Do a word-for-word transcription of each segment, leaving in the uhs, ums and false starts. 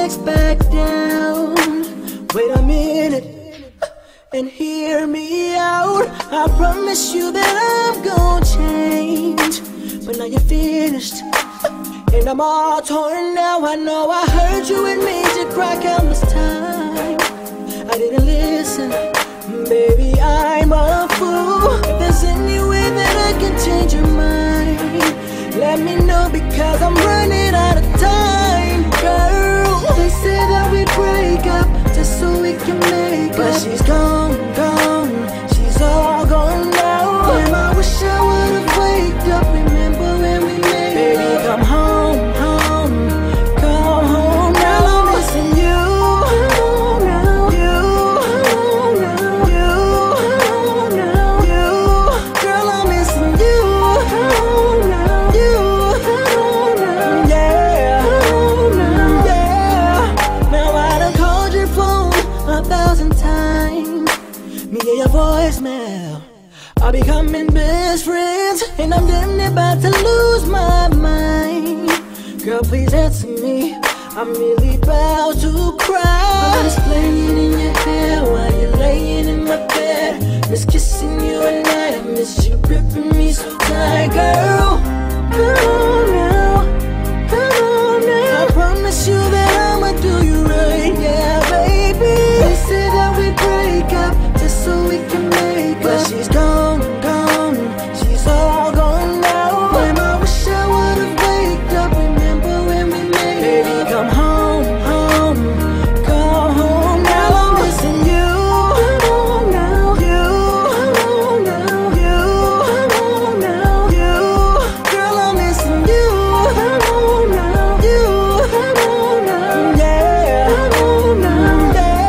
next back down. Wait a minute and hear me out. I promise you that I'm gonna change, but now you're finished and I'm all torn now. I know I heard you and made you cry countless times. I didn't listen, baby, I'm a fool. If there's any way that I can change your mind, let me know, because I'm running out of time, girl. They say that we break up just so we can make up, but she's gone, gone, she's all gone now. Damn, I wish I would've waked up, remember when we made baby, up. Baby, come home, home, come home now. I'm missing you, home now. You, home now. You, home now. You, girl, I'm missing you, home now. You, home now. Yeah, home now. Yeah. Now I done called your phone a thousand times, me and your voicemail are becoming best friends, and I'm damn near about to lose my mind. Girl, please answer me, I'm really about to cry. I'm just playing in your hair while you're laying in my bed. Miss kissing you at night, I miss you gripping me so tight, girl. Come on now, come on now. I promise you that I'ma do you right, yeah, baby. They say that we break up just so we can make up, but she's gone, gone, she's all gone now. Damn, I wish I would've waked up, remember when we made baby, up. Come home, home, come home now. I'm missing you, home now. You, home now. You, home now. You, girl, I'm missing you, home now. You, home now. Yeah, home now.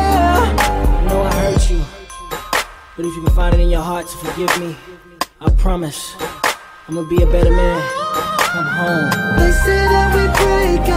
Yeah. I know I hurt you, but if you can find it in your heart to forgive me, I promise I'm gonna be a better man. Come home. They say that we break